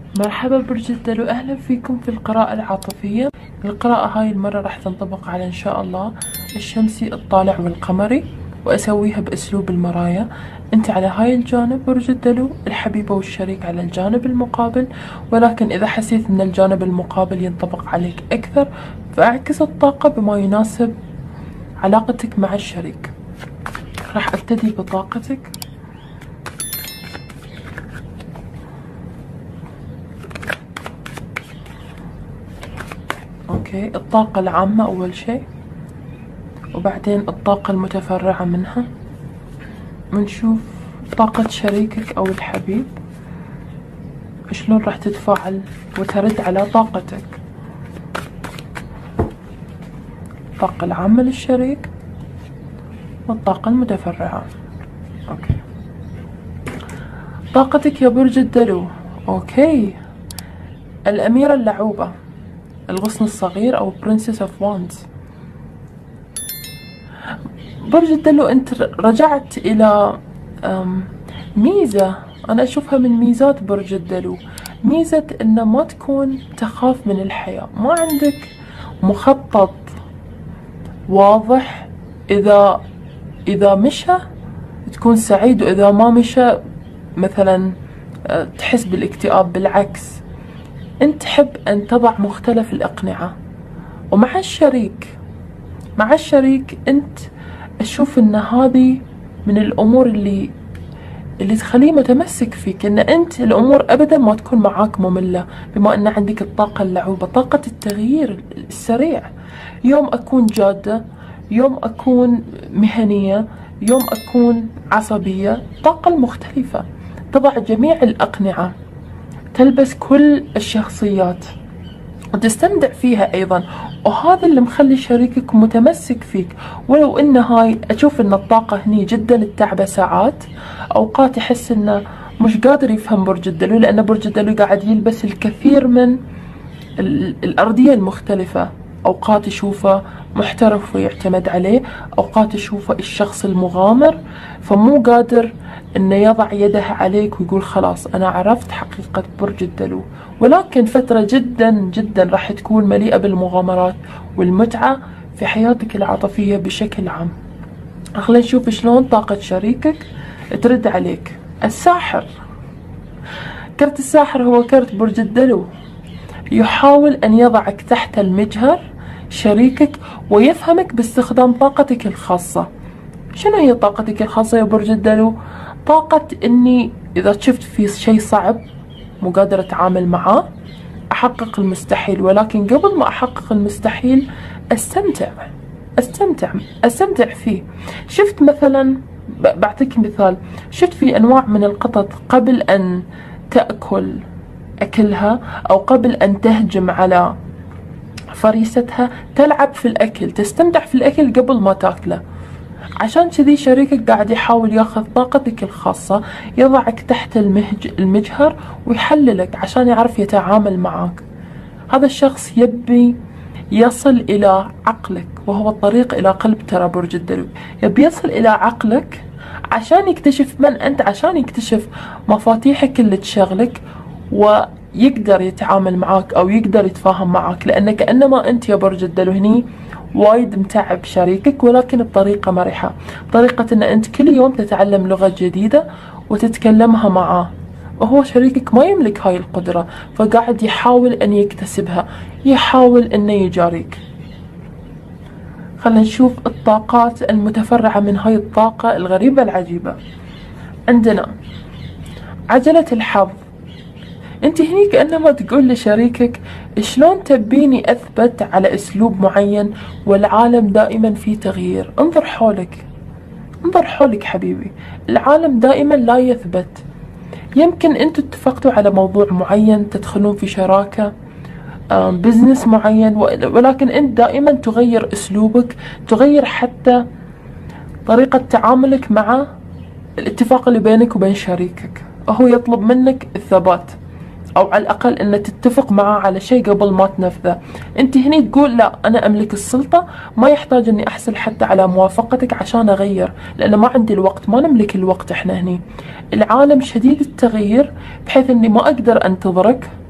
مرحبا برج الدلو، أهلا فيكم في القراءة العاطفية. القراءة هاي المرة راح تنطبق على إن شاء الله الشمسي، الطالع والقمري، وأسويها بأسلوب المرايا. أنت على هاي الجانب برج الدلو، الحبيبة والشريك على الجانب المقابل، ولكن إذا حسيت أن الجانب المقابل ينطبق عليك أكثر فأعكس الطاقة بما يناسب علاقتك مع الشريك. راح أبتدي بطاقتك. اوكي، الطاقة العامة اول شيء، وبعدين الطاقة المتفرعة منها. بنشوف طاقة شريكك او الحبيب شلون راح تتفاعل وترد على طاقتك. الطاقة العامة للشريك والطاقة المتفرعة. اوكي، طاقتك يا برج الدلو. اوكي، الأميرة اللعوبة، الغصن الصغير أو برنسس اوف وانز. برج الدلو، أنت رجعت إلى ميزة أنا أشوفها من ميزات برج الدلو، ميزة إن ما تكون تخاف من الحياة، ما عندك مخطط واضح. إذا مشى تكون سعيد، وإذا ما مشى مثلا تحس بالاكتئاب. بالعكس، أنت تحب أن تضع مختلف الأقنعة. ومع الشريك أنت أشوف أن هذه من الأمور اللي تخليه متمسك فيك، أن أنت الأمور أبدا ما تكون معاك مملة، بما أن عندك الطاقة اللعوبة، طاقة التغيير السريع. يوم أكون جادة، يوم أكون مهنية، يوم أكون عصبية. الطاقة المختلفة، تضع جميع الأقنعة، تلبس كل الشخصيات وتستمتع فيها أيضا. وهذا اللي مخلي شريكك متمسك فيك. ولو إن هاي أشوف إن الطاقة هني جدا التعبة، ساعات أوقات يحس إنه مش قادر يفهم برج الدلو، لأن برج الدلو قاعد يلبس الكثير من الأرضية المختلفة. أوقات يشوفه محترف ويعتمد عليه، أوقات يشوفه الشخص المغامر، فمو قادر إنه يضع يده عليك ويقول خلاص أنا عرفت حقيقة برج الدلو. ولكن فترة جدا جدا راح تكون مليئة بالمغامرات والمتعة في حياتك العاطفية بشكل عام. خلينا نشوف شلون طاقة شريكك ترد عليك. الساحر، كرت الساحر هو كرت برج الدلو، يحاول أن يضعك تحت المجهر شريكك ويفهمك باستخدام طاقتك الخاصة. شنو هي طاقتك الخاصة يا برج الدلو؟ طاقة إني إذا شفت في شيء صعب مو قادرة أتعامل معاه، أحقق المستحيل، ولكن قبل ما أحقق المستحيل أستمتع فيه. شفت مثلا، بعطيك مثال، شفت في أنواع من القطط قبل أن تأكل أكلها أو قبل أن تهجم على فريستها تلعب في الأكل، تستمتع في الأكل قبل ما تاكله. عشان كذي شريكك قاعد يحاول ياخذ طاقتك الخاصة، يضعك تحت المجهر ويحللك عشان يعرف يتعامل معك. هذا الشخص يبي يصل إلى عقلك، وهو الطريق إلى قلب ترى برج الدلو. يبي يصل إلى عقلك عشان يكتشف من أنت، عشان يكتشف مفاتيحك اللي تشغلك، ويقدر يتعامل معك أو يقدر يتفاهم معك. لأن كأنما أنت يا برج الدلو هني وايد متعب شريكك، ولكن بطريقة مرحة، طريقة أن أنت كل يوم تتعلم لغة جديدة وتتكلمها معاه. وهو شريكك ما يملك هاي القدرة، فقاعد يحاول أن يكتسبها، يحاول أن يجاريك. خلينا نشوف الطاقات المتفرعة من هاي الطاقة الغريبة العجيبة. عندنا عجلة الحظ. انت هني كأنما تقول لشريكك شلون تبيني أثبت على أسلوب معين والعالم دائما في تغيير. انظر حولك حبيبي، العالم دائما لا يثبت. يمكن انتوا اتفقتوا على موضوع معين، تدخلون في شراكة، بزنس معين، ولكن انت دائما تغير أسلوبك، تغير حتى طريقة تعاملك مع الاتفاق اللي بينك وبين شريكك. هو يطلب منك الثبات، او على الاقل ان تتفق معاه على شيء قبل ما تنفذه. انت هني تقول لا، انا املك السلطة، ما يحتاج اني احصل حتى على موافقتك عشان اغير، لان ما عندي الوقت، ما نملك الوقت. احنا هني العالم شديد التغيير بحيث اني ما اقدر انتظرك،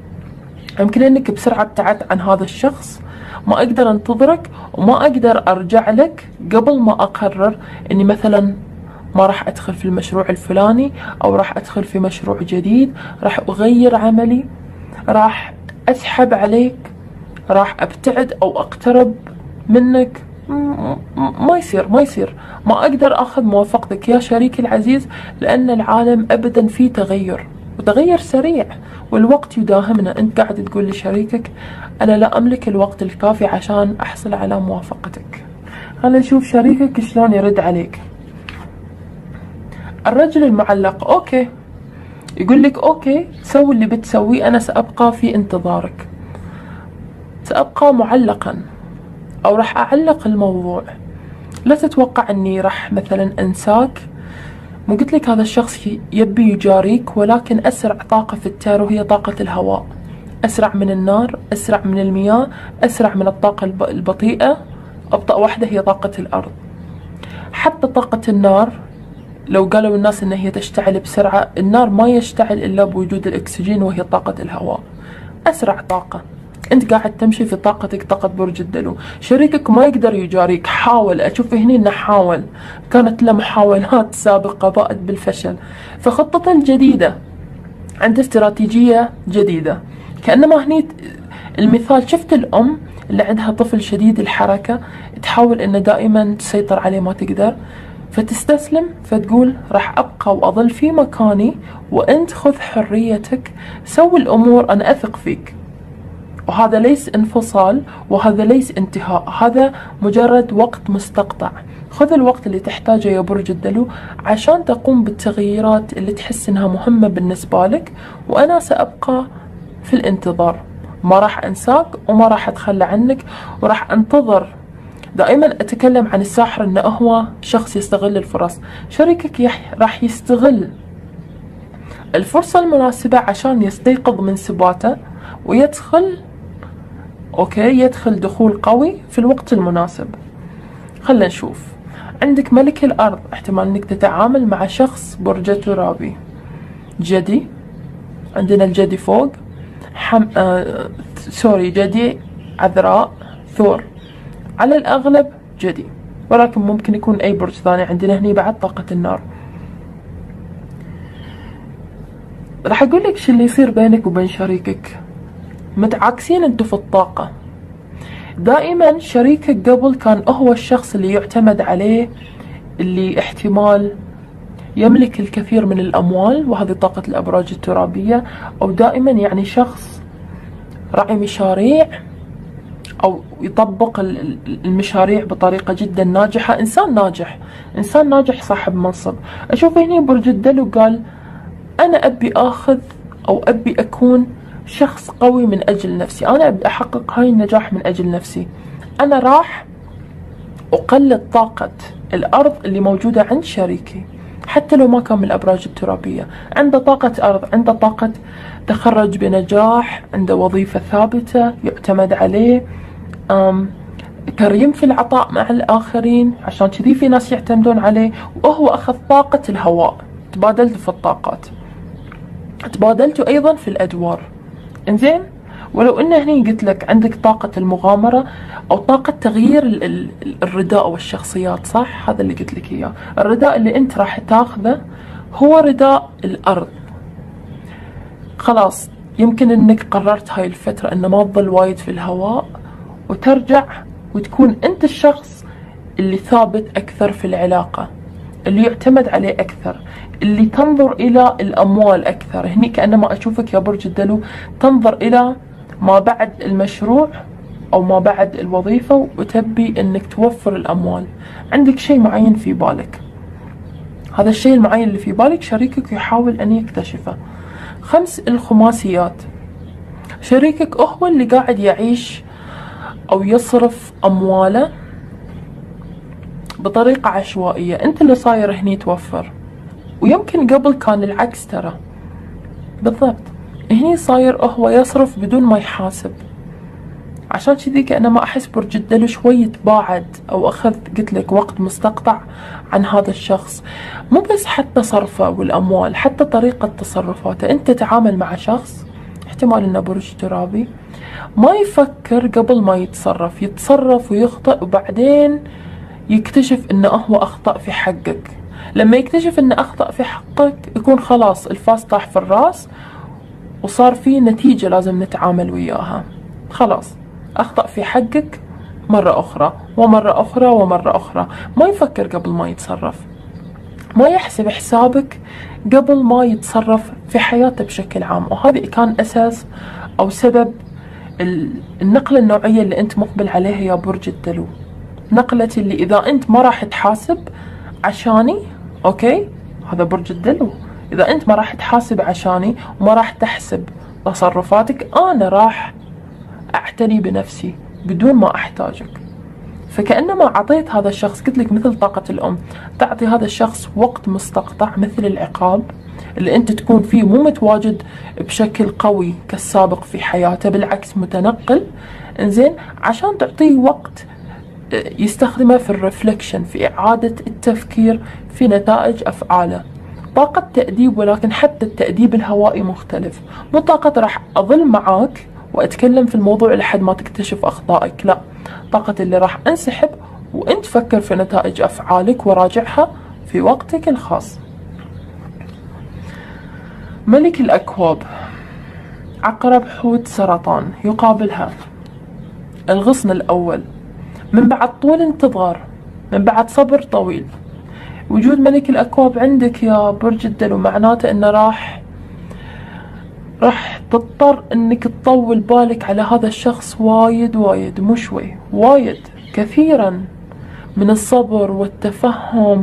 يمكن انك بسرعة ابتعدت عن هذا الشخص، ما اقدر انتظرك وما اقدر ارجع لك قبل ما اقرر اني مثلا ما راح ادخل في المشروع الفلاني، او راح ادخل في مشروع جديد، راح اغير عملي، راح اسحب عليك، راح ابتعد او اقترب منك. ما يصير، ما اقدر اخذ موافقتك يا شريكي العزيز، لان العالم ابدا فيه تغير، وتغير سريع، والوقت يداهمنا. انت قاعد تقول لشريكك انا لا املك الوقت الكافي عشان احصل على موافقتك. خلينا نشوف شريكك شلون يرد عليك. الرجل المعلق اوكي، يقول لك اوكي سوي اللي بتسويه، انا سابقى في انتظارك، سابقى معلقا، او راح اعلق الموضوع. لا تتوقع اني راح مثلا انساك. مو قلت لك هذا الشخص يبي يجاريك، ولكن اسرع طاقة في التارو هي طاقة الهواء، اسرع من النار، اسرع من المياه، اسرع من الطاقة البطيئة، ابطأ واحدة هي طاقة الارض. حتى طاقة النار لو قالوا الناس ان هي تشتعل بسرعة، النار ما يشتعل الا بوجود الاكسجين، وهي طاقة الهواء، اسرع طاقة. انت قاعد تمشي في طاقتك، طاقة برج الدلو. شريكك ما يقدر يجاريك، حاول، اشوف هني انه حاول، كانت له محاولات سابقة باءت بالفشل، فخطته الجديدة عنده استراتيجية جديدة. كأنما هني المثال، شفت الام اللي عندها طفل شديد الحركة، تحاول انه دائما تسيطر عليه، ما تقدر، فتستسلم، فتقول راح ابقى واظل في مكاني، وانت خذ حريتك، سوي الامور، انا اثق فيك. وهذا ليس انفصال، وهذا ليس انتهاء، هذا مجرد وقت مستقطع. خذ الوقت اللي تحتاجه يا برج الدلو عشان تقوم بالتغييرات اللي تحس انها مهمة بالنسبة لك، وانا سابقى في الانتظار، ما راح انساك وما راح اتخلى عنك، وراح انتظر. دائما اتكلم عن الساحر انه هو شخص يستغل الفرص. شريكك راح يستغل الفرصة المناسبة عشان يستيقظ من سباته ويدخل، اوكي، يدخل دخول قوي في الوقت المناسب. خلنا نشوف. عندك ملك الارض، احتمال انك تتعامل مع شخص برج ترابي. جدي، عندنا الجدي فوق، جدي، عذراء، ثور، على الاغلب جدي، ولكن ممكن يكون اي برج ثاني. عندنا هني بعد طاقة النار. راح اقول لك شو اللي يصير بينك وبين شريكك. متعاكسين انتو في الطاقة. دائما شريكك قبل كان هو الشخص اللي يعتمد عليه، اللي احتمال يملك الكثير من الاموال، وهذه طاقة الابراج الترابية، او دائما يعني شخص راعي مشاريع، او يطبق المشاريع بطريقة جدا ناجحة، انسان ناجح صاحب منصب. اشوف هنا برج الدلو قال انا ابي اخذ، او ابي اكون شخص قوي من اجل نفسي، انا ابي احقق هاي النجاح من اجل نفسي. انا راح اقلد طاقة الارض اللي موجودة عند شريكي، حتى لو ما كان من الابراج الترابية. عنده طاقة ارض، عنده طاقة تخرج بنجاح، عنده وظيفة ثابتة يعتمد عليه، كريم في العطاء مع الآخرين، عشان كذي في ناس يعتمدون عليه. وهو أخذ طاقة الهواء، تبادلت في الطاقات، تبادلتوا أيضا في الأدوار. إنزين، ولو إن هني قلت لك عندك طاقة المغامرة، أو طاقة تغيير الرداء والشخصيات، صح؟ هذا اللي قلت لك إياه. الرداء اللي أنت راح تاخذه هو رداء الأرض. خلاص، يمكن إنك قررت هاي الفترة إن ما تظل وايد في الهواء، وترجع وتكون أنت الشخص اللي ثابت أكثر في العلاقة، اللي يعتمد عليه أكثر، اللي تنظر إلى الأموال أكثر. هني كأنما أشوفك يا برج الدلو تنظر إلى ما بعد المشروع أو ما بعد الوظيفة، وتبي أنك توفر الأموال. عندك شيء معين في بالك، هذا الشيء المعين اللي في بالك شريكك يحاول أن يكتشفه. 5 الخماسيات، شريكك هو اللي قاعد يعيش أو يصرف أمواله بطريقة عشوائية، أنت اللي صاير هني توفر. ويمكن قبل كان العكس ترى، بالضبط. هني صاير هو يصرف بدون ما يحاسب. عشان كذي كأنما أحس برج الدلو شوي تباعد، أو أخذ قلت لك وقت مستقطع عن هذا الشخص. مو بس حتى صرفه والأموال، حتى طريقة تصرفاته. أنت تتعامل مع شخص احتمال انه برج ترابي، ما يفكر قبل ما يتصرف ويخطئ، وبعدين يكتشف انه هو اخطأ في حقك. لما يكتشف انه اخطأ في حقك يكون خلاص الفاس طاح في الراس، وصار في نتيجة لازم نتعامل وياها. خلاص اخطأ في حقك مرة اخرى ومرة اخرى ومرة اخرى. ما يفكر قبل ما يتصرف، ما يحسب حسابك قبل ما يتصرف في حياته بشكل عام. وهذا كان اساس او سبب النقلة النوعية اللي انت مقبل عليها يا برج الدلو. نقلة اللي اذا انت ما راح تحاسب عشاني، اوكي، هذا برج الدلو، اذا انت ما راح تحاسب عشاني وما راح تحسب تصرفاتك، انا راح اعتني بنفسي بدون ما احتاجك. فكأنما أعطيت هذا الشخص، قلت لك مثل طاقة الأم، تعطي هذا الشخص وقت مستقطع مثل العقاب اللي أنت تكون فيه مو متواجد بشكل قوي كالسابق في حياته، بالعكس متنقل، إنزين، عشان تعطيه وقت يستخدمه في الرفلكشن، في إعادة التفكير في نتائج أفعاله. طاقة تأديب، ولكن حتى التأديب الهوائي مختلف، مو طاقة راح أظل معاك وأتكلم في الموضوع لحد ما تكتشف أخطائك، لا، طاقة اللي راح أنسحب وأنت فكر في نتائج أفعالك وراجعها في وقتك الخاص. ملك الأكواب، عقرب حوت سرطان، يقابلها الغصن الأول. من بعد طول انتظار، من بعد صبر طويل، وجود ملك الأكواب عندك يا برج الدلو معناته أنه راح تضطر انك تطول بالك على هذا الشخص وايد وايد، مو شوي، وايد كثيرا من الصبر والتفهم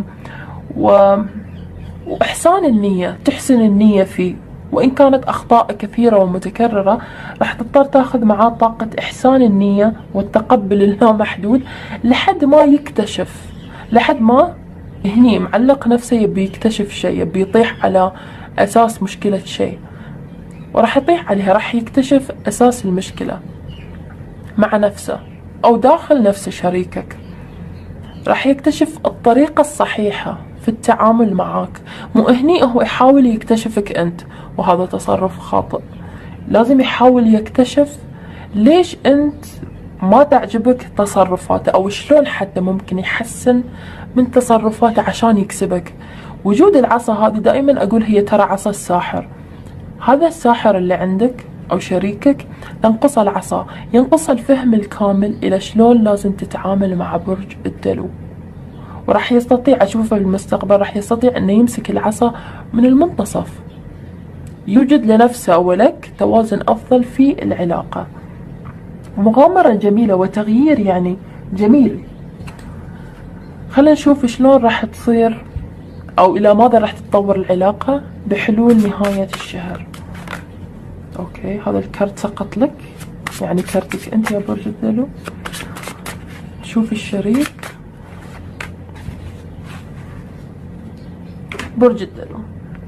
وإحسان النية، تحسن النية فيه. وإن كانت أخطاء كثيرة ومتكررة راح تضطر تاخذ معاه طاقة إحسان النية والتقبل اللامحدود لحد ما يكتشف، لحد ما هني معلق نفسه يبي يكتشف شيء، يبي يطيح على أساس مشكلة شيء، وراح يطيح عليها، راح يكتشف أساس المشكلة مع نفسه أو داخل نفس شريكك، راح يكتشف الطريقة الصحيحة في التعامل معك. مو هني هو يحاول يكتشفك أنت، وهذا تصرف خاطئ. لازم يحاول يكتشف ليش أنت ما تعجبك تصرفاته، أو شلون حتى ممكن يحسن من تصرفاته عشان يكسبك. وجود العصا هذه دائما أقول هي ترى عصا الساحر. هذا الساحر اللي عندك أو شريكك تنقص العصا، ينقص الفهم الكامل إلى شلون لازم تتعامل مع برج الدلو، وراح يستطيع، أشوفه بالمستقبل راح يستطيع أنه يمسك العصا من المنتصف، يوجد لنفسه ولك توازن أفضل في العلاقة. مغامرة جميلة وتغيير يعني جميل. خلينا نشوف شلون راح تصير أو إلى ماذا راح تتطور العلاقة بحلول نهاية الشهر. أوكي، هذا الكرت سقط لك، يعني كرتك أنت يا برج الدلو. شوف الشريك برج الدلو،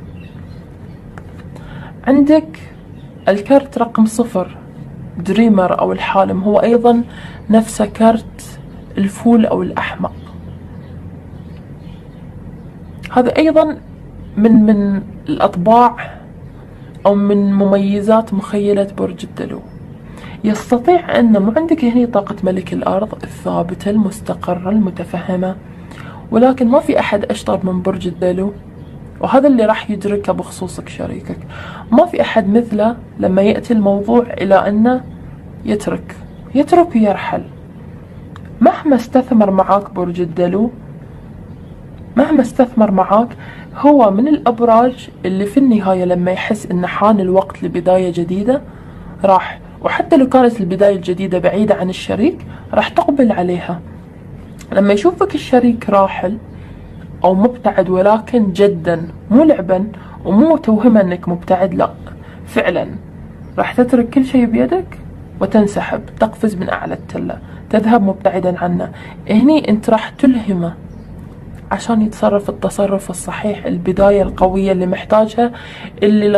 عندك الكرت رقم 0، دريمر أو الحالم، هو أيضا نفسه كرت الفول أو الأحمق. هذا أيضا من الأطباع أو من مميزات مخيلة برج الدلو. يستطيع أن مو عندك هني طاقة ملك الأرض الثابتة المستقرة المتفهمة، ولكن ما في أحد أشطر من برج الدلو، وهذا اللي راح يدركه بخصوصك شريكك. ما في أحد مثله لما يأتي الموضوع إلى أنه يترك ويرحل. مهما استثمر معاك برج الدلو، مهما استثمر معاك، هو من الأبراج اللي في النهاية لما يحس إن حان الوقت لبداية جديدة راح، وحتى لو كانت البداية الجديدة بعيدة عن الشريك راح تقبل عليها. لما يشوفك الشريك راحل أو مبتعد، ولكن جدا مو لعبا ومو توهما إنك مبتعد، لا، فعلا راح تترك كل شيء بيدك وتنسحب، تقفز من أعلى التلة، تذهب مبتعدا عنه. هني أنت راح تلهمه عشان يتصرف التصرف الصحيح، البداية القوية اللي محتاجها، اللي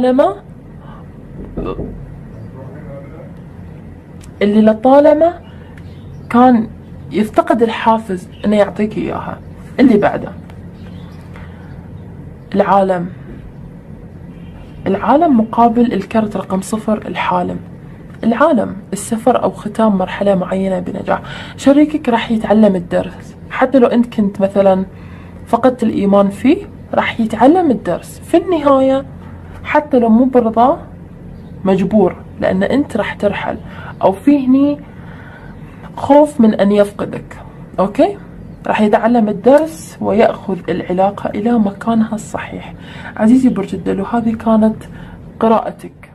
لطالما كان يفتقد الحافز انه يعطيك اياها. اللي بعده العالم، العالم مقابل الكرت رقم 0 الحالم. العالم السفر أو ختام مرحلة معينة بنجاح. شريكك راح يتعلم الدرس، حتى لو أنت كنت مثلا فقدت الإيمان فيه، راح يتعلم الدرس في النهاية، حتى لو مو برضاه مجبور، لأن أنت راح ترحل، أو في هني خوف من أن يفقدك. أوكي؟ راح يتعلم الدرس ويأخذ العلاقة إلى مكانها الصحيح. عزيزي برج الدلو، هذه كانت قراءتك